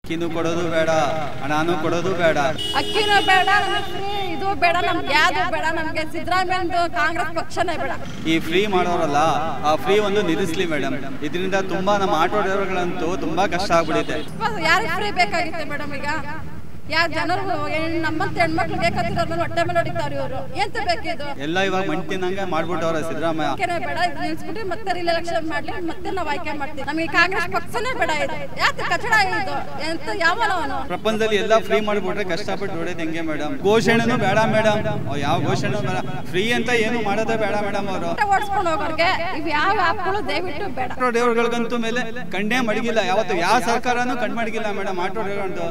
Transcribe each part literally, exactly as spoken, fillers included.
ಅಕ್ಕಿನೂ ಕೊಡೋದು ಬೇಡ, ಹಣನೂ ಕೊಡೋದು ಬೇಡ, ಅಕ್ಕಿನೂ ಬೇಡ, ಫ್ರೀ ಇದು ಬೇಡ, ನಮ್ಗೆ ಯಾವುದು ಬೇಡ, ನಮ್ಗೆ ಸಿದ್ದರಾಮಯ್ಯ ಕಾಂಗ್ರೆಸ್ ಪಕ್ಷನೇ ಬೇಡ. ಈ ಫ್ರೀ ಮಾಡೋರಲ್ಲ, ಆ ಫ್ರೀ ಒಂದು ನಿಲ್ಲಿಸ್ಲಿ ಮೇಡಮ್. ಇದರಿಂದ ತುಂಬಾ ನಮ್ಮ ಆಟೋ ಡ್ರೈವರ್ಗಳಂತೂ ತುಂಬಾ ಕಷ್ಟ ಆಗ್ಬಿಟ್ಟಿದೆ. ಯಾರಿಗೆ ಫ್ರೀ ಬೇಕಾಗಿತ್ತು ಮೇಡಮ್? ಈಗ ಯಾ ಜನರು ನಮ್ಮಂತ ಹೆಣ್ಮಕ್ಳಿಗೆ ಕತ್ತಿರೋದ್ಮೇಲೆ ಹೊಟ್ಟೆ ಮೇಲೆ ಹೊಡಿತಾವ್ರಿ ಇವರು. ಎಂತ ಬೇಕಿದು ಎಲ್ಲ ಇವಾಗ ಮಂಟಿನಂಗೆ ಮಾಡ್ಬಿಟ್ಟವ್ರೆ ಸಿದ್ದರಾಮಯ್ಯ. ಬೇಡ, ಇದು ನಿಲ್ಸ್ಬಿಟ್ಟು ಮತ್ತೆ ರಿಎಲೆಕ್ಷನ್ ಮಾಡ್ಲಿ, ಮತ್ತೆ ನಾವು ಆಯ್ಕೆ ಮಾಡ್ತೀವಿ. ನಮಗೆ ಕಾಂಗ್ರೆಸ್ ಪಕ್ಷನೇ ಬೇಡ. ಇದು ಯಾಕೆ ಕಚಡ ಇದು? ಎಂತ ಯಾವನವನು? ಪ್ರಪಂಚದಲ್ಲಿ ಎಲ್ಲ ಫ್ರೀ ಮಾಡ್ಬಿಟ್ರೆ ಕಷ್ಟಪಟ್ಟು ಹೊಡೆದ್ ಹೆಂಗೆ ಮೇಡಮ್? ಘೋಷಣೆನೂ ಬೇಡ ಮೇಡಮ್, ಯಾವ ಘೋಷಣೆ ಬೇಡ, ಫ್ರೀ ಅಂತ ಏನು ಮಾಡೋದೇ ಬೇಡ ಮೇಡಮ್. ಅವರು ಓಡಿಸ್ಕೊಂಡು ಹೋಗೋರ್ಗೆ ಇವ್ ಯಾವ ಆಪ್ಗಳು ದಯವಿಟ್ಟು ಬೇಡ. ಆಟೋ ಡ್ರೈವರ್ಗಳಿಗಂತೂ ಮೇಲೆ ಕಂಡೇ ಮಡಗಿಲ್ಲ, ಯಾವತ್ತು ಯಾವ ಸರ್ಕಾರನೂ ಕಂಡು ಮಡಗಿಲ್ಲ ಮೇಡಮ್ ಆಟೋ ಡ್ರೈವರ್ ಅಂತ.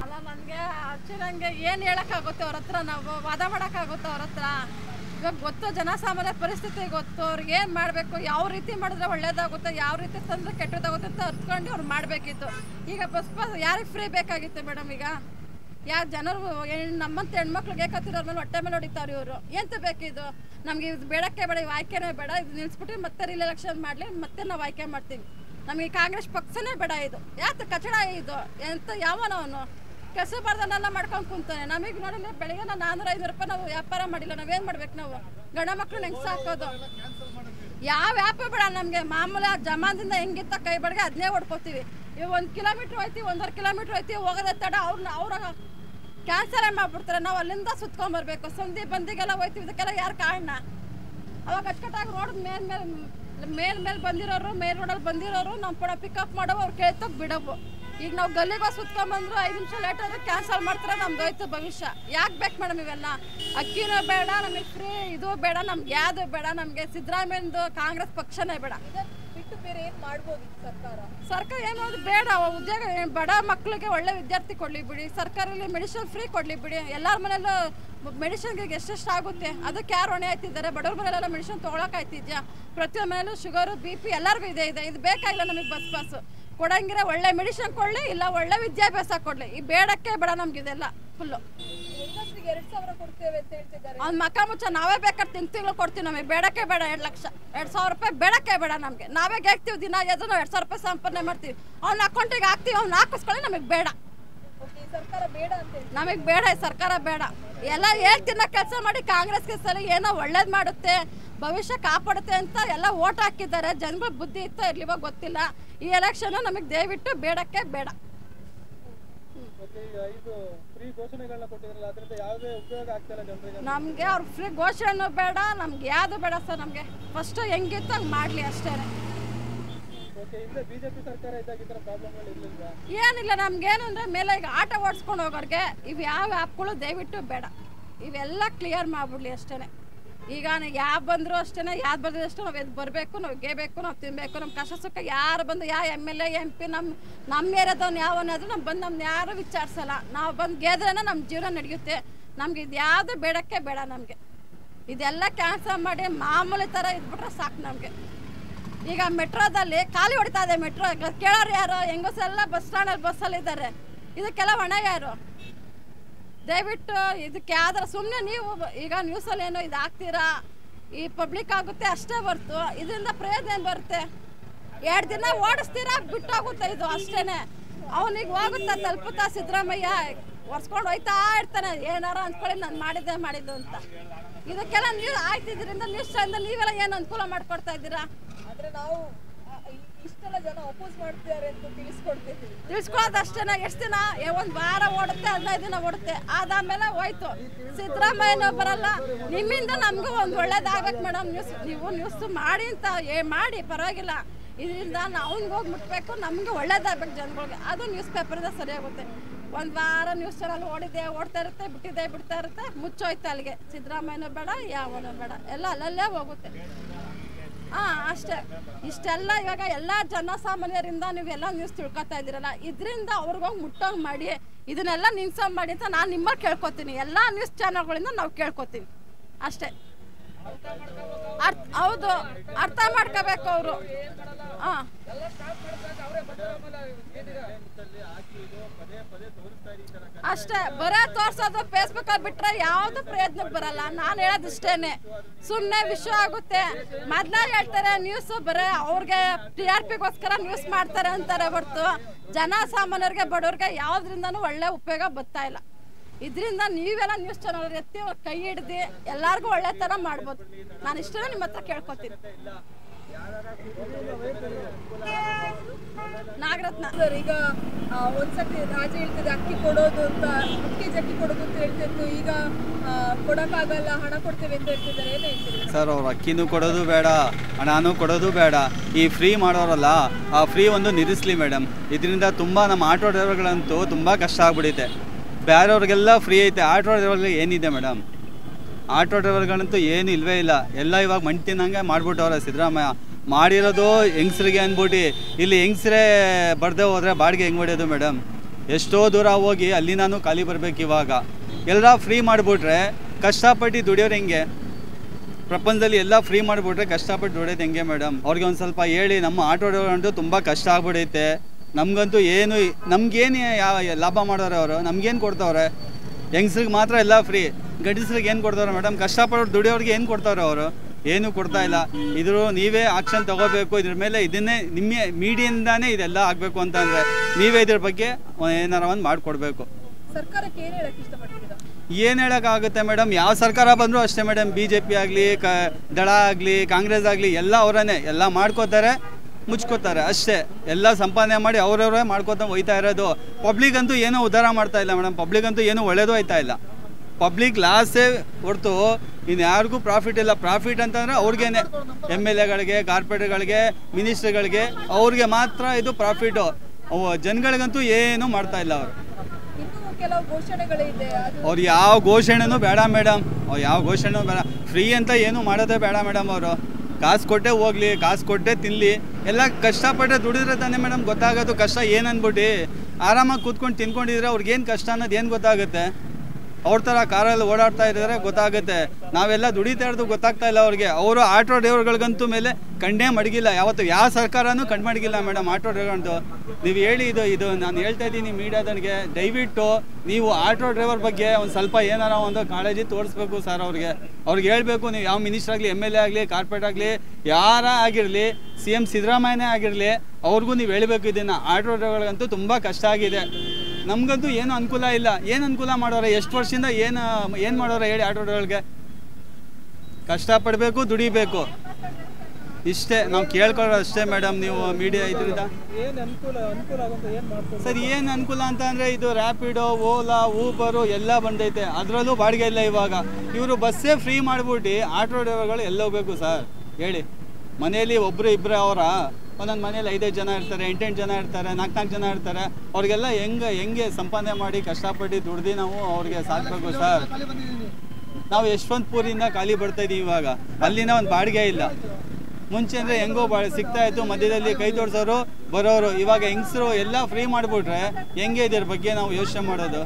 ನಂಗೆ ಏನ್ ಹೇಳಕ್ಕಾಗುತ್ತೆ ಅವ್ರ ಹತ್ರ? ನಾವು ವಾದ ಮಾಡಕ್ಕಾಗುತ್ತೆ ಅವ್ರ ಹತ್ರ? ಇವಾಗ ಗೊತ್ತು, ಜನಸಾಮಾನ್ಯ ಪರಿಸ್ಥಿತಿ ಗೊತ್ತು, ಅವ್ರಿಗೆ ಏನ್ ಮಾಡ್ಬೇಕು, ಯಾವ ರೀತಿ ಮಾಡಿದ್ರೆ ಒಳ್ಳೇದಾಗುತ್ತೆ, ಯಾವ ರೀತಿ ತಂದ್ರೆ ಕೆಟ್ಟದಾಗುತ್ತೆ ಅಂತ ಅರ್ತ್ಕೊಂಡು ಅವ್ರು ಮಾಡ್ಬೇಕಿತ್ತು. ಈಗ ಬಸ್ ಬಸ್ ಯಾರಿಗೆ ಫ್ರೀ ಬೇಕಾಗಿತ್ತು ಮೇಡಮ್? ಈಗ ಯಾವ ಜನರು ನಮ್ಮಂತ ಹೆಣ್ಮಕ್ಳಿಗೆ ಕತ್ತಿರೋದ್ಮೇಲೆ ಹೊಟ್ಟೆ ಮೇಲೆ ಹೊಡಿತಾವ್ರಿ ಇವರು. ಎಂತ ಬೇಕಿದು? ನಮ್ಗೆ ಇದು ಬೇಡಕ್ಕೆ ಬೇಡ, ಇವು ಆಯ್ಕೆನೇ ಬೇಡ. ಇದು ನಿಲ್ಸ್ಬಿಟ್ಟು ಮತ್ತೆ ರಿಎಲೆಕ್ಷನ್ ಮಾಡ್ಲಿ, ಮತ್ತೆ ನಾವು ಆಯ್ಕೆ ಮಾಡ್ತೀವಿ. ನಮಗೆ ಕಾಂಗ್ರೆಸ್ ಪಕ್ಷನೇ ಬೇಡ. ಇದು ಯಾಕೆ ಕಚಡ ಇದು? ಎಂತ ಯಾವನವನು? ಕೆಸರು ಬಾರ್ದನ್ನೆಲ್ಲ ಮಾಡ್ಕೊಂಡು ಕುಂತಾನೆ. ನಮಗೆ ನೋಡಿಲ್ಲ, ಬೆಳಿಗ್ಗೆ ನಾನು ನಾನ್ನೂರ ಐನೂರು ರೂಪಾಯಿ ನಾವು ವ್ಯಾಪಾರ ಮಾಡಿಲ್ಲ. ನಾವೇನು ಮಾಡ್ಬೇಕು? ನಾವು ಗಂಡ ಮಕ್ಳು ಹೆಂಗೆ ಸಾಕೋದು? ಯಾವ ವ್ಯಾಪ ಬೇಡ ನಮಗೆ. ಮಾಮೂಲಿ ಆ ಜಮಾನದಿಂದ ಹೆಂಗಿತ್ತ ಕೈ ಬಡ್ಗೆ ಅದನ್ನೇ ಹೊಡ್ಕೋತೀವಿ. ಇವು ಒಂದು ಕಿಲೋಮೀಟ್ರ್ ಹೋಯ್ತೀವಿ, ಒಂದೂವರೆ ಕಿಲೋಮೀಟ್ರ್ ಹೋಯ್ತೀವಿ, ಹೋಗೋದೇ ತಡ ಅವ್ರನ್ನ ಅವ್ರ ಕ್ಯಾನ್ಸರೇ ಮಾಡ್ಬಿಡ್ತಾರೆ. ನಾವು ಅಲ್ಲಿಂದ ಸುತ್ಕೊಂಬರ್ಬೇಕು. ಸಂಧಿ ಬಂದಿಗೆಲ್ಲ ಹೋಯ್ತೀವಿ. ಇದಕ್ಕೆಲ್ಲ ಯಾರು ಕಾರಣ? ಅವಾಗ ಅಚ್ಚುಕಟ್ಟಾಗಿ ರೋಡ್ ಮೇಲ್ ಮೇಲೆ ಮೇಲ್ ಮೇಲೆ ಬಂದಿರೋರು, ಮೇಲ್ ರೋಡಲ್ಲಿ ಬಂದಿರೋರು ನಮ್ಮ ಪಡ ಪಿಕಪ್ ಮಾಡೋವು, ಅವ್ರು ಕೇಳ್ತೋಗಿ ಬಿಡೋವು. ಈಗ ನಾವು ಗಲ್ಲಿಗೆ ಸುತ್ಕೊಂಡ್ಬಂದ್ರು ಐದು ನಿಮಿಷ ಲೇಟ್ ಆದ್ರೆ ಕ್ಯಾನ್ಸಲ್ ಮಾಡ್ತಾರೆ. ನಮ್ದು ಹೋಯ್ತು ಭವಿಷ್ಯ. ಯಾಕೆ ಬೇಕು ಮೇಡಮ್ ಇವೆಲ್ಲ? ಅಕ್ಕಿನೂ ಬೇಡ, ನಮಗೆ ಫ್ರೀ ಇದು ಬೇಡ, ನಮ್ಗೆ ಯಾವುದು ಬೇಡ. ನಮಗೆ ಸಿದ್ದರಾಮಯ್ಯಂದು ಕಾಂಗ್ರೆಸ್ ಪಕ್ಷನೇ ಬೇಡ. ಬಿಟ್ಟು ಬೇರೆ ಏನು ಮಾಡ್ಬೋದು ಸರ್ಕಾರ? ಸರ್ಕಾರ ಏನು ಮಾಡೋದು ಬೇಡ. ಉದ್ಯೋಗ ಬಡ ಮಕ್ಕಳಿಗೆ ಒಳ್ಳೆ ವಿದ್ಯಾರ್ಥಿ ಕೊಡಲಿ ಬಿಡಿ. ಸರ್ಕಾರಲ್ಲಿ ಮೆಡಿಸಿನ್ ಫ್ರೀ ಕೊಡಲಿ ಬಿಡಿ. ಎಲ್ಲರ ಮನೆಯಲ್ಲೂ ಮೆಡಿಸಿನ್ಗೆ ಎಷ್ಟೆಷ್ಟು ಆಗುತ್ತೆ ಅದಕ್ಕೆ ಯಾರು ಹೊಣೆ ಆಯ್ತಿದ್ದಾರೆ? ಬಡವ್ರ ಮನೆಯಲ್ಲೆಲ್ಲ ಮೆಡಿಸಿನ್ ತೊಗೊಳಕಾಯ್ತಿದ್ಯಾ? ಪ್ರತಿಯೊಂದು ಮನೇಲೂ ಶುಗರು, ಬಿ ಪಿ ಎಲ್ಲರಿಗೂ ಇದೆ ಇದೆ ಇದು ಬೇಕಾಗಿಲ್ಲ ನಮಗೆ. ಬಸ್ ಪಾಸು ಕೊಡಂಗಿರ ಒಳ್ಳೆ ಮೆಡಿಸಿನ್ ಕೊಡಲಿ, ಇಲ್ಲ ಒಳ್ಳೆ ವಿದ್ಯಾಭ್ಯಾಸ ಕೊಡಲಿ. ಈ ಬೇಡಕ್ಕೆ ಬೇಡ ನಮ್ಗೆ ಇದೆಲ್ಲ ಫುಲ್ಲು. ಹೆಂಗಸ್ರಿಗೆ ಎರಡು ಸಾವಿರ ಕೊಡ್ತೇವೆ ಅಂತ ಹೇಳ್ತಿದ್ದಾರೆ. ಅವ್ನ ಮಕ್ಕ ಮುಚ್ಚ ನಾವೇ ಬೇಕಾದ್ರೆ ತಿಂಗ್ ತಿಂಗಳು ಕೊಡ್ತೀವಿ. ನಮಗೆ ಬೇಡಕ್ಕೆ ಬೇಡ. ಎರಡು ಲಕ್ಷ ಎರಡು ಸಾವಿರ ರೂಪಾಯಿ ಬೇಡಕ್ಕೆ ಬೇಡ ನಮಗೆ. ನಾವೇ ಗೆಗ್ತೀವಿ ದಿನ ಎದ್ದು ನಾವು ಎರಡು ಸಾವಿರ ರೂಪಾಯಿ ಸಂಪಾದನೆ ಮಾಡ್ತೀವಿ. ಅವ್ನ ಅಕೌಂಟಿಗೆ ಹಾಕ್ತೀವಿ, ಅವ್ನ ಹಾಕಿಸ್ಕೊಳ್ಳಿ. ನಮಗೆ ಬೇಡ, ಸರ್ಕಾರ ಬೇಡ ಅಂತ ನಮಗೆ ಬೇಡ. ಸರ್ಕಾರ ಬೇಡ. ಎಲ್ಲ ಹೇಳ್ತಿನ ಕೆಲಸ ಮಾಡಿ ಕಾಂಗ್ರೆಸ್ಗೆ ಸರಿ ಏನೋ ಒಳ್ಳೇದು ಮಾಡುತ್ತೆ, ಭವಿಷ್ಯ ಕಾಪಾಡುತ್ತೆ ಅಂತ ಎಲ್ಲ ಓಟ್ ಹಾಕಿದ್ದಾರೆ. ಜನಗಳು ಬುದ್ಧಿ ಇತ್ತು ಇರ್ಲಿವ ಗೊತ್ತಿಲ್ಲ. ಈ ಎಲೆಕ್ಷನ್ ನಮಗೆ ದಯವಿಟ್ಟು ಬೇಡಕ್ಕೆ ಬೇಡ. ನಮಗೆ ಅವ್ರ ಫ್ರೀ ಘೋಷಣೆ ಬೇಡ, ನಮ್ಗೆ ಯಾವುದು ಬೇಡ ಸರ್. ನಮಗೆ ಫಸ್ಟ್ ಹೆಂಗಿತ್ತು ಹಂಗೆ ಮಾಡಲಿ ಅಷ್ಟೇ. ಏನಿಲ್ಲ ನಮ್ಗೇನು ಅಂದರೆ ಮೇಲೆ ಈಗ ಆಟೋ ಓಡಿಸ್ಕೊಂಡು ಹೋಗೋರಿಗೆ ಇವು ಯಾವ ಆ್ಯಪ್ಗಳು ದಯವಿಟ್ಟು ಬೇಡ. ಇವೆಲ್ಲ ಕ್ಲಿಯರ್ ಮಾಡಿಬಿಡ್ಲಿ ಅಷ್ಟೇ. ಈಗ ಯಾವ ಬಂದರೂ ಅಷ್ಟೇ, ಯಾರು ಬಂದರೂ ಅಷ್ಟೇ ನಾವು ಎದ್ದು ಬರಬೇಕು, ನಾವು ಗೆಬೇಕು, ನಾವು ತಿನ್ನಬೇಕು. ನಮ್ಮ ಕಷ್ಟ ಸುಖ ಯಾರು ಬಂದು ಯಾವ M L A M P ನಮ್ಮ ನಮ್ಮ ಏರಿಯಾದವ್ನು ಯಾವನಾದರೂ ನಮ್ಮ ಬಂದು ನಮ್ದು ಯಾರು ವಿಚಾರಿಸಲ್ಲ. ನಾವು ಬಂದು ಗೆದ್ರೇನೆ ನಮ್ಮ ಜೀವನ ನಡೆಯುತ್ತೆ. ನಮ್ಗೆ ಇದು ಯಾವುದು ಬೇಡಕ್ಕೆ ಬೇಡ. ನಮಗೆ ಇದೆಲ್ಲ ಕ್ಯಾನ್ಸಲ್ ಮಾಡಿ ಮಾಮೂಲಿ ಥರ ಇದ್ಬಿಟ್ರೆ ಸಾಕು ನಮಗೆ. ಈಗ ಮೆಟ್ರೋದಲ್ಲಿ ಖಾಲಿ ಹೊಡಿತಾ ಇದೆ ಮೆಟ್ರೋ. ಕೇಳೋರು ಯಾರು? ಹೆಂಗಸೆಲ್ಲ ಬಸ್ ಸ್ಟ್ಯಾಂಡಲ್ಲಿ ಬಸ್ಸಲ್ಲಿ ಇದ್ದಾರೆ. ಇದಕ್ಕೆಲ್ಲ ಹೊಣೆ ಯಾರು? ದಯವಿಟ್ಟು ಇದಕ್ಕೆ ಯಾವ್ದಾರ ಸುಮ್ಮನೆ ನೀವು ಈಗ ನ್ಯೂಸಲ್ಲಿ ಏನೋ ಇದು ಹಾಕ್ತೀರಾ, ಈ ಪಬ್ಲಿಕ್ ಆಗುತ್ತೆ ಅಷ್ಟೇ ಹೊರ್ತು ಇದರಿಂದ ಪ್ರಯೋಜನ ಏನು ಬರುತ್ತೆ? ಎರಡು ದಿನ ಓಡಿಸ್ತೀರಾ, ಬಿಟ್ಟೋಗುತ್ತೆ ಇದು ಅಷ್ಟೇ. ಅವನಿಗೆ ಹೋಗುತ್ತಾ ತಲುಪುತ್ತಾ ಸಿದ್ದರಾಮಯ್ಯ ಒರ್ಸ್ಕೊಂಡು ಹೋಯ್ತಾ ಇರ್ತಾನೆ. ಏನಾರ ಅಂದ್ಕೊಳ್ಳಿ ನಾನು ಮಾಡಿದ್ದೆ ಮಾಡಿದ್ದು ಅಂತ. ಇದಕ್ಕೆಲ್ಲ ನೀವು ಆಯ್ತಿದ್ರಿಂದ ನ್ಯೂಸ್ ಚಾನಲ್ ನೀವೆಲ್ಲ ಏನು ಅನುಕೂಲ ಮಾಡಿಕೊಡ್ತಾ ಇದ್ದೀರಾ? ಆದರೆ ನಾವು ಇಷ್ಟೆಲ್ಲ ಜನ ಅಪೋಸ್ ಮಾಡ್ತಿದ್ದಾರೆ ಅಂತ ತಿಳಿಸ್ಕೊಡ್ತೀವಿ. ತಿಳಿಸ್ಕೊಳ್ಳೋದು ಅಷ್ಟೇ. ಎಷ್ಟು ದಿನ? ಒಂದು ವಾರ ಓಡುತ್ತೆ, ಹದಿನೈದು ದಿನ ಓಡುತ್ತೆ, ಅದಾದಮೇಲೆ ಹೋಯ್ತು. ಸಿದ್ದರಾಮಯ್ಯನೂ ಬರಲ್ಲ. ನಿಮ್ಮಿಂದ ನಮಗೂ ಒಂದು ಒಳ್ಳೇದಾಗಬೇಕು ಮೇಡಮ್. ನ್ಯೂಸ್ ನೀವು ನ್ಯೂಸ್ ಮಾಡಿ ಅಂತ ಏ ಮಾಡಿ ಪರವಾಗಿಲ್ಲ. ಇದರಿಂದ ಅವ್ನಿಗೆ ಹೋಗಿ ಮುಟ್ಬೇಕು, ನಮಗೆ ಒಳ್ಳೇದಾಗಬೇಕು ಜನಗಳಿಗೆ. ಅದು ನ್ಯೂಸ್ ಪೇಪರಿಂದ ಸರಿಯಾಗುತ್ತೆ. ಒಂದು ವಾರ ನ್ಯೂಸ್ ಚಾನಲ್ ಓಡಿದೆ ಓಡ್ತಾ ಇರುತ್ತೆ, ಬಿಟ್ಟಿದೆ ಬಿಡ್ತಾ ಇರುತ್ತೆ, ಮುಚ್ಚೋಯ್ತು ಅಲ್ಲಿಗೆ. ಸಿದ್ದರಾಮಯ್ಯನೂ ಬೇಡ, ಯಾವನೂ ಬೇಡ, ಎಲ್ಲ ಅಲ್ಲಲ್ಲೇ ಹೋಗುತ್ತೆ. ಹಾಂ ಅಷ್ಟೇ. ಇಷ್ಟೆಲ್ಲ ಇವಾಗ ಎಲ್ಲ ಜನಸಾಮಾನ್ಯರಿಂದ ನೀವೆಲ್ಲ ನ್ಯೂಸ್ ತಿಳ್ಕೊತಾ ಇದ್ದೀರಲ್ಲ, ಇದರಿಂದ ಅವ್ರಿಗೋಗಿ ಮುಟ್ಟೋಂಗೆ ಮಾಡಿ ಇದನ್ನೆಲ್ಲ ನಿಲ್ಸೋ ಮಾಡಿ ಅಂತ ನಾನು ನಿಮ್ಮಲ್ಲಿ ಕೇಳ್ಕೊತೀನಿ. ಎಲ್ಲ ನ್ಯೂಸ್ ಚಾನಲ್ಗಳಿಂದ ನಾವು ಕೇಳ್ಕೊತೀವಿ ಅಷ್ಟೇ. ಅರ್ಥ ಹೌದು ಅರ್ಥ ಮಾಡ್ಕೋಬೇಕು ಅವರು. ಹಾಂ ಅಷ್ಟೇ, ಬರೇ ತೋರ್ಸೋದು ಫೇಸ್ಬುಕ್ ಅಲ್ಲಿ ಬಿಟ್ರೆ ಯಾವ್ದು ಪ್ರಯತ್ನಕ್ಕೆ ಬರಲ್ಲ. ನಾನು ಹೇಳೋದು ಇಷ್ಟೇನೆ, ಸುಮ್ಮನೆ ವಿಷಯ ಆಗುತ್ತೆ. ಮೊದ್ಲಾಗ ಹೇಳ್ತಾರೆ ನ್ಯೂಸ್ ಬರೇ ಅವ್ರಿಗೆ ಟಿ ಆರ್ ಪಿಗೋಸ್ಕರ ನ್ಯೂಸ್ ಮಾಡ್ತಾರೆ ಅಂತಾರೆ ಹೊರತು ಜನ ಸಾಮಾನ್ಯರಿಗೆ ಬಡವ್ರಿಗೆ ಯಾವ್ದ್ರಿಂದನೂ ಒಳ್ಳೆ ಉಪಯೋಗ ಬರ್ತಾ ಇಲ್ಲ. ಇದರಿಂದ ನೀವೆಲ್ಲ ನ್ಯೂಸ್ ಚಾನಲ್ ಎತ್ತಿ ಕೈ ಹಿಡ್ದು ಎಲ್ಲಾರ್ಗು ಒಳ್ಳೆ ತರ ಮಾಡ್ಬೋದು. ನಾನು ಇಷ್ಟೇ ನಿಮ್ಮ ಹತ್ರ ಕೇಳ್ಕೊತೀನಿ. ನಾಗರತ್ನ ಸರ್, ಈಗ ಒಂದ್ಸತಿ ರಾಜ ಹೇಳ್ತಿದೆ ಅಕ್ಕಿ ಕೊಡೋದು ಅಂತ, ಹತ್ತು ಕೆಜಿ ಅಕ್ಕಿ ಕೊಡೋದು ಅಂತ ಹೇಳ್ತಿತ್ತು. ಈಗ ಕೊಡಕ್ಕಾಗಲ್ಲ, ಹಣ ಕೊಡ್ತೇವೆ ಅಂತ ಹೇಳ್ತಿದ್ದಾರೆ. ಏನು ಹೇಳ್ತೀರಿ ಸರ್? ಅವ್ರು ಅಕ್ಕಿನೂ ಕೊಡೋದು ಬೇಡ, ಹಣನೂ ಕೊಡೋದು ಬೇಡ. ಈ ಫ್ರೀ ಮಾಡೋರಲ್ಲ, ಆ ಫ್ರೀ ಒಂದು ನಿಲ್ಲಿಸಲಿ ಮೇಡಮ್. ಇದರಿಂದ ತುಂಬ ನಮ್ಮ ಆಟೋ ಡ್ರೈವರ್ಗಳಂತೂ ತುಂಬ ಕಷ್ಟ ಆಗ್ಬಿಟ್ಟಿದೆ. ಬೇರೆಯವ್ರಿಗೆಲ್ಲ ಫ್ರೀ ಐತೆ, ಆಟೋ ಡ್ರೈವರ್ಗೆ ಏನಿದೆ ಮೇಡಮ್? ಆಟೋ ಡ್ರೈವರ್ಗಳಂತೂ ಏನು ಇಲ್ಲವೇ ಇಲ್ಲ. ಎಲ್ಲ ಇವಾಗ ಮಣ್ಣು ತಿನ್ನಂಗೆ ಮಾಡ್ಬಿಟ್ಟವ್ರೆ ಸಿದ್ದರಾಮಯ್ಯ. ಮಾಡಿರೋದು ಹೆಂಗಸ್ರಿಗೆ ಅಂದ್ಬಿಟ್ಟು ಇಲ್ಲಿ ಹೆಂಗಸ್ರೇ ಬರ್ದೇ ಹೋದರೆ ಬಾಡಿಗೆ ಹೆಂಗೆ ಹೊಡೆಯೋದು ಮೇಡಮ್? ಎಷ್ಟೋ ದೂರ ಹೋಗಿ ಅಲ್ಲಿ ನಾನು ಖಾಲಿ ಬರಬೇಕು. ಇವಾಗ ಎಲ್ಲ ಫ್ರೀ ಮಾಡಿಬಿಟ್ರೆ ಕಷ್ಟಪಟ್ಟು ದುಡಿಯೋರು ಹೆಂಗೆ? ಪ್ರಪಂಚದಲ್ಲಿ ಎಲ್ಲ ಫ್ರೀ ಮಾಡಿಬಿಟ್ರೆ ಕಷ್ಟಪಟ್ಟು ದುಡಿಯೋದು ಹೆಂಗೆ ಮೇಡಮ್? ಅವ್ರಿಗೆ ಒಂದು ಸ್ವಲ್ಪ ಹೇಳಿ. ನಮ್ಮ ಆಟೋ ಡ್ರೈವರ್ ತುಂಬ ಕಷ್ಟ ಆಗ್ಬಿಡೈತೆ. ನಮಗಂತೂ ಏನು ನಮ್ಗೇನು ಯಾವ ಲಾಭ ಮಾಡೋರೆ ಅವರು? ನಮ್ಗೇನು ಕೊಡ್ತಾವ್ರೆ? ಹೆಂಗಸ್ರಿಗೆ ಮಾತ್ರ ಎಲ್ಲ ಫ್ರೀ, ಗಂಡಸ್ರಿಗೆ ಏನು ಕೊಡ್ತಾವ್ರೆ ಮೇಡಮ್? ಕಷ್ಟಪಟ್ಟು ದುಡಿಯೋರಿಗೆ ಏನು ಕೊಡ್ತಾವ್ರೆ ಅವರು? ಏನೂ ಕೊಡ್ತಾ ಇಲ್ಲ. ಇದ್ರು ನೀವೇ ಆಕ್ಷನ್ ತಗೋಬೇಕು ಇದ್ರ ಮೇಲೆ. ಇದನ್ನೇ ನಿಮ್ಮ ಮೀಡಿಯಿಂದಾನೇ ಇದೆಲ್ಲ ಆಗಬೇಕು ಅಂತಂದರೆ ನೀವೇ ಇದ್ರ ಬಗ್ಗೆ ಏನಾರ ಒಂದು ಮಾಡಿಕೊಡ್ಬೇಕು. ಸರ್ಕಾರಕ್ಕೆ ಏನು ಹೇಳಕ್ಕೆ ಇಷ್ಟಪಡ್ತೀರಾ? ಏನು ಹೇಳೋಕ್ಕಾಗುತ್ತೆ ಮೇಡಮ್? ಯಾವ ಸರ್ಕಾರ ಬಂದರೂ ಅಷ್ಟೇ ಮೇಡಮ್. ಬಿ ಜೆ ಪಿ ಆಗಲಿ, ಕ ದಳ ಆಗಲಿ, ಕಾಂಗ್ರೆಸ್ ಆಗಲಿ, ಎಲ್ಲ ಅವರೇ ಎಲ್ಲ ಮಾಡ್ಕೋತಾರೆ, ಮುಚ್ಕೋತಾರೆ ಅಷ್ಟೇ. ಎಲ್ಲ ಸಂಪಾದನೆ ಮಾಡಿ ಅವ್ರವರೇ ಮಾಡ್ಕೋತಾ ಹೋಯ್ತಾ ಇರೋದು. ಪಬ್ಲಿಗಂತೂ ಏನೂ ಉದ್ಧಾರ ಮಾಡ್ತಾ ಇಲ್ಲ ಮೇಡಮ್. ಪಬ್ಲಿಗಂತೂ ಏನೂ ಒಳ್ಳೇದು ಆಯ್ತಾ ಇಲ್ಲ. ಪಬ್ಲಿಕ್ ಲಾಸೇ ಹೊರತು ಇನ್ನು ಯಾರಿಗೂ ಪ್ರಾಫಿಟ್ ಇಲ್ಲ. ಪ್ರಾಫಿಟ್ ಅಂತಂದರೆ ಅವ್ರಿಗೇನೆ, ಎಮ್ ಎಲ್ ಎಗಳಿಗೆ, ಕಾರ್ಪೊರೇಟ್ಗಳಿಗೆ, ಮಿನಿಸ್ಟ್ರಿಗಳಿಗೆ, ಅವ್ರಿಗೆ ಮಾತ್ರ ಇದು ಪ್ರಾಫಿಟು. ಜನಗಳಿಗಂತೂ ಏನೂ ಮಾಡ್ತಾ ಇಲ್ಲ ಅವರು. ಇನ್ನೂ ಕೆಲವು ಘೋಷಣೆಗಳಿದೆ, ಅವ್ರು ಯಾವ ಘೋಷಣೆನೂ ಬೇಡ ಮೇಡಮ್. ಅವ್ರು ಯಾವ ಘೋಷಣೆನೂ ಬೇಡ. ಫ್ರೀ ಅಂತ ಏನೂ ಮಾಡೋದೇ ಬೇಡ ಮೇಡಮ್. ಅವರು ಕಾಸು ಕೊಟ್ಟೆ ಹೋಗಲಿ, ಕಾಸು ಕೊಟ್ಟೆ ತಿನ್ನಲಿ. ಎಲ್ಲ ಕಷ್ಟಪಟ್ಟೆ ದುಡಿದ್ರೆ ತಾನೇ ಮೇಡಮ್ ಗೊತ್ತಾಗೋದು ಕಷ್ಟ ಏನು ಅಂದ್ಬಿಟ್ಟು. ಆರಾಮಾಗಿ ಕೂತ್ಕೊಂಡು ತಿನ್ಕೊಂಡಿದ್ರೆ ಅವ್ರಿಗೇನು ಕಷ್ಟ ಅನ್ನೋದು ಏನು ಗೊತ್ತಾಗುತ್ತೆ? ಅವ್ರ ಥರ ಕಾರಲ್ಲಿ ಓಡಾಡ್ತಾ ಇದ್ದಾರೆ ಗೊತ್ತಾಗುತ್ತೆ. ನಾವೆಲ್ಲ ದುಡಿತಾ ಇರೋದು ಗೊತ್ತಾಗ್ತಾ ಇಲ್ಲ ಅವ್ರಿಗೆ. ಅವರು ಆಟೋ ಡ್ರೈವರ್ಗಳಿಗಂತೂ ಮೇಲೆ ಕಣ್ಣೇ ಮಡಗಿಲ್ಲ. ಯಾವತ್ತು ಯಾವ ಸರ್ಕಾರನೂ ಕಣ್ಣು ಮಡಗಿಲ್ಲ ಮೇಡಮ್ ಆಟೋ ಡ್ರೈವರ್ಗಂತೂ. ನೀವು ಹೇಳಿ ಇದು ಇದು ನಾನು ಹೇಳ್ತಾ ಇದ್ದೀನಿ ಮೀಡಿಯಾದನಿಗೆ, ದಯವಿಟ್ಟು ನೀವು ಆಟೋ ಡ್ರೈವರ್ ಬಗ್ಗೆ ಒಂದು ಸ್ವಲ್ಪ ಏನಾರ ಒಂದು ಕಾಳಜಿ ತೋರಿಸ್ಬೇಕು ಸರ್ ಅವ್ರಿಗೆ. ಅವ್ರಿಗೆ ಹೇಳಬೇಕು, ನೀವು ಯಾವ ಮಿನಿಸ್ಟರ್ ಆಗಲಿ, ಎಮ್ ಎಲ್ ಎ ಆಗಲಿ, ಕಾರ್ಪೊರೇಟ್ ಆಗಲಿ, ಯಾರ ಆಗಿರಲಿ, ಸಿ ಎಮ್ ಸಿದ್ದರಾಮಯ್ಯನೇ ಆಗಿರಲಿ, ಅವ್ರಿಗೂ ನೀವು ಹೇಳಬೇಕು ಇದನ್ನು. ಆಟೋ ಡ್ರೈವರ್ಗಂತೂ ತುಂಬ ಕಷ್ಟ ಆಗಿದೆ. ನಮಗಂತೂ ಏನು ಅನುಕೂಲ ಇಲ್ಲ. ಏನು ಅನುಕೂಲ ಮಾಡೋರೆ? ಎಷ್ಟು ವರ್ಷದಿಂದ ಏನು ಏನು ಮಾಡೋರೆ ಹೇಳಿ? ಆಟೋ ಡ್ರೈವರ್ಗೆ ಕಷ್ಟಪಡಬೇಕು, ದುಡಿಬೇಕು, ಇಷ್ಟೇ ನಾವು ಕೇಳ್ಕೊಳ್ಳೋದು ಅಷ್ಟೇ ಮೇಡಮ್. ನೀವು ಮೀಡಿಯಾ ಇದರಿಂದ ಸರ್ ಏನು ಅನುಕೂಲ ಅಂತ ಅಂದರೆ ಇದು ರ್ಯಾಪಿಡೋ, ಓಲಾ, ಊಬರು ಎಲ್ಲ ಬಂದೈತೆ. ಅದರಲ್ಲೂ ಬಾಡಿಗೆ ಇಲ್ಲ. ಇವಾಗ ಇವರು ಬಸ್ಸೇ ಫ್ರೀ ಮಾಡಿಬಿಟ್ಟು ಆಟೋ ಡ್ರೈವರ್ಗಳು ಎಲ್ಲ ಹೋಗ್ಬೇಕು ಸರ್ ಹೇಳಿ? ಮನೆಯಲ್ಲಿ ಒಬ್ಬರು ಇಬ್ಬರು ಅವರ ಒಂದೊಂದು ಮನೇಲಿ ಐದೈದು ಜನ ಇರ್ತಾರೆ, ಎಂಟೆಂಟು ಜನ ಇರ್ತಾರೆ, ನಾಲ್ಕು ನಾಲ್ಕು ಜನ ಇರ್ತಾರೆ. ಅವ್ರಿಗೆಲ್ಲ ಹೆಂಗೆ ಹೆಂಗೆ ಸಂಪಾದನೆ ಮಾಡಿ ಕಷ್ಟಪಟ್ಟು ದುಡ್ದು ನಾವು ಅವ್ರಿಗೆ ಸಾಕಬೇಕು ಸರ್. ನಾವು ಯಶವಂತಪುರಿಂದ ಖಾಲಿ ಬರ್ತಾಯಿದ್ದೀವಿ. ಇವಾಗ ಅಲ್ಲಿನ ಒಂದು ಬಾಡಿಗೆ ಇಲ್ಲ. ಮುಂಚೆ ಅಂದರೆ ಹೆಂಗೋ ಬಾ ಸಿಗ್ತಾ ಇತ್ತು, ಮಧ್ಯದಲ್ಲಿ ಕೈ ತೋರಿಸೋರು ಬರೋರು. ಇವಾಗ ಹೆಂಗಸರು ಎಲ್ಲ ಫ್ರೀ ಮಾಡಿಬಿಟ್ರೆ ಹೆಂಗೆ ಇದ್ರ ಬಗ್ಗೆ ನಾವು ಯೋಚನೆ ಮಾಡೋದು?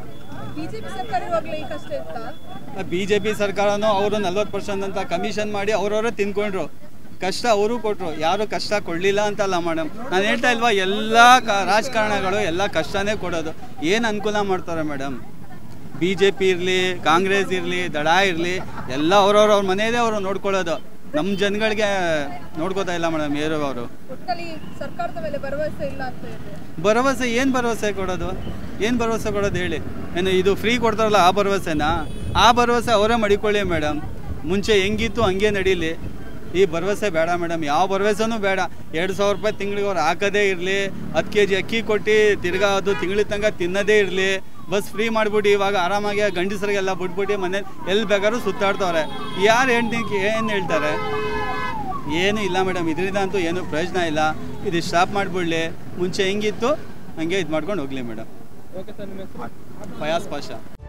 ಬಿ ಜೆ ಪಿ ಸರ್ಕಾರನೂ ಅವರು ನಲ್ವತ್ತು ಪರ್ಸೆಂಟ್ ಅಂತ ಕಮಿಷನ್ ಮಾಡಿ ಅವ್ರವರೇ ತಿನ್ಕೊಂಡ್ರು. ಕಷ್ಟ ಅವರು ಕೊಟ್ಟರು, ಯಾರು ಕಷ್ಟ ಕೊಡಲಿಲ್ಲ ಅಂತಲ್ಲ ಮೇಡಮ್. ನಾನು ಹೇಳ್ತಾ ಇಲ್ವಾ, ಎಲ್ಲ ಕ ರಾಜಕಾರಣಗಳು ಎಲ್ಲ ಕಷ್ಟನೇ ಕೊಡೋದು. ಏನು ಅನುಕೂಲ ಮಾಡ್ತಾರೆ ಮೇಡಮ್? ಬಿ ಜೆ ಪಿ ಇರಲಿ, ಕಾಂಗ್ರೆಸ್ ಇರಲಿ, ದಳ ಇರಲಿ, ಎಲ್ಲ ಅವ್ರವ್ರ ಅವ್ರ ಮನೆಯದೇ ಅವರು ನೋಡ್ಕೊಳ್ಳೋದು. ನಮ್ಮ ಜನಗಳಿಗೆ ನೋಡ್ಕೋತಾ ಇಲ್ಲ ಮೇಡಮ್ ಯಾರು ಅವರು. ಸರ್ಕಾರದ ಮೇಲೆ ಭರವಸೆ ಇಲ್ಲ ಅಂತ ಇದೆ. ಭರವಸೆ ಏನು ಭರವಸೆ ಕೊಡೋದು? ಏನು ಭರವಸೆ ಕೊಡೋದು ಹೇಳಿ? ಏನು ಇದು ಫ್ರೀ ಕೊಡ್ತಾರಲ್ಲ ಆ ಭರವಸೆನಾ? ಆ ಭರವಸೆ ಅವರೇ ಮಡಿಕೊಳ್ಳಿ ಮೇಡಮ್. ಮುಂಚೆ ಹೆಂಗಿತ್ತು ಹಂಗೆ ನಡೀಲಿ. ಈ ಭರವಸೆ ಬೇಡ ಮೇಡಮ್, ಯಾವ ಭರವಸೆನೂ ಬೇಡ. ಎರಡು ಸಾವಿರ ರೂಪಾಯಿ ತಿಂಗಳಿಗೆ ಅವ್ರು ಹಾಕೋದೇ ಇರಲಿ, ಹತ್ತು ಕೆ ಜಿ ಅಕ್ಕಿ ಕೊಟ್ಟು ತಿರ್ಗಾ ಅದು ತಿಂಗಳ ತನಕ ತಿನ್ನೋದೇ ಇರಲಿ. ಬಸ್ ಫ್ರೀ ಮಾಡಿಬಿಟ್ಟು ಇವಾಗ ಆರಾಮಾಗಿ ಗಂಡಸರಿಗೆಲ್ಲ ಬಿಟ್ಬಿಟ್ಟು ಮನೇಲಿ ಎಲ್ಲಿ ಬೇಕಾದ್ರೂ ಸುತ್ತಾಡ್ತವ್ರೆ. ಯಾರು ಹೆಣ್ಣಿಗೆ ಏನು ಹೇಳ್ತಾರೆ? ಏನೂ ಇಲ್ಲ ಮೇಡಮ್. ಇದರಿಂದ ಅಂತೂ ಏನೂ ಪ್ರಯೋಜನ ಇಲ್ಲ. ಇದು ಸ್ಟಾಪ್ ಮಾಡಿಬಿಡ್ಲಿ. ಮುಂಚೆ ಹೆಂಗಿತ್ತು ಹಂಗೆ ಇದು ಮಾಡ್ಕೊಂಡು ಹೋಗಲಿ ಮೇಡಮ್. ಫಯಾಜ್ ಪಾಷಾ.